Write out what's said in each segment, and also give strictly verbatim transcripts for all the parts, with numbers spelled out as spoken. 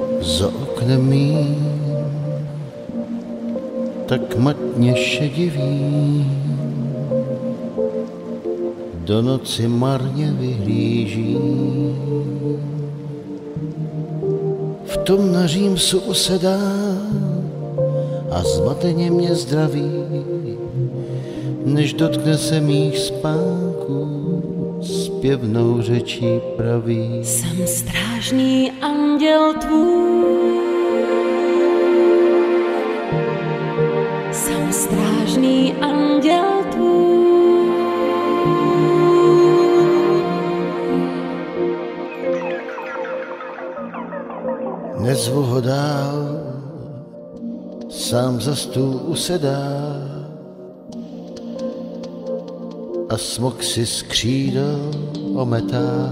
za oknem mým tak matně šedivý, do noci marně vyhlíží. V tom na Římsu usedá a zmateně mě zdraví, než dotkne se mých spánků zpěvnou řečí praví. Jsem strážný anděl tvůj, jsem strážný anděl tvůj. Nezvu ho dál, sám za stůl usedá a smok si z křídel ometá.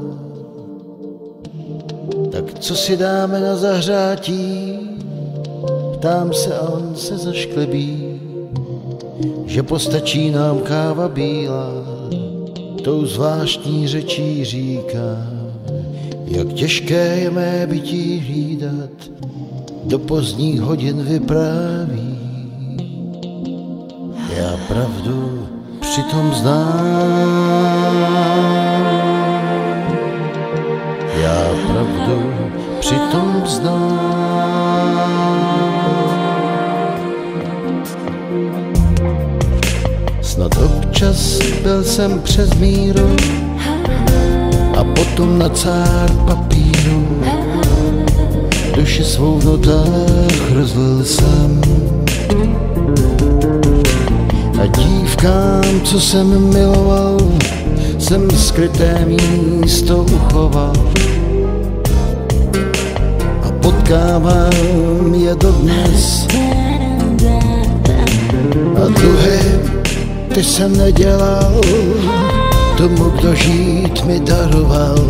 Tak co si dáme na zahřátí? Ptám se a on se zašklebí, že postačí nám káva bílá, tou zvláštní řečí říká, jak těžké je mé bytí hlídat, do pozdních hodin vypráví. Já pravdu přitom znám, já pravdu přitom znám. Snad občas byl jsem přes míru a potom na cár papíru duši svou v notách rozlil jsem. A dívkám, co jsem miloval, jsem skryté místo uchoval. A potkávám je dodnes. A dluhy, ty jsem nedělal tomu, kdo žít mi daroval.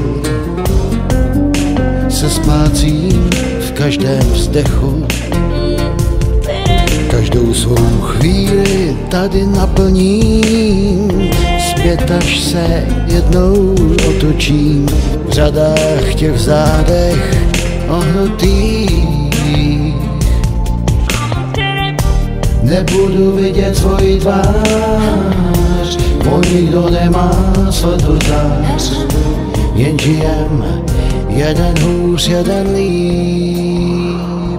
Se splácím v každém vzdechu, každou svou chvíli tady naplním. Zpět, až se jednou otočím v řadách těch zádech ohnutých. Nebudu vidět tvoji tvář, on nikdo nemá světlozář, jen žijem jeden hůř, jeden líp.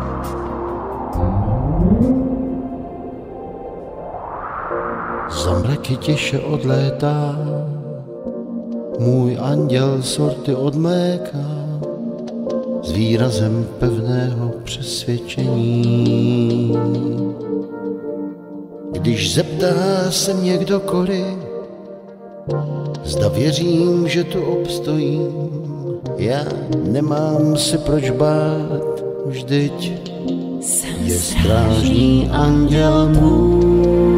Za mraky tiše odlétá můj anděl sorty od mléka s výrazem pevného přesvědčení. Když zeptá se mě kdokoliv, zda věřím, že tu obstojím, já nemám si proč bát, vždyť je strážný anděl můj.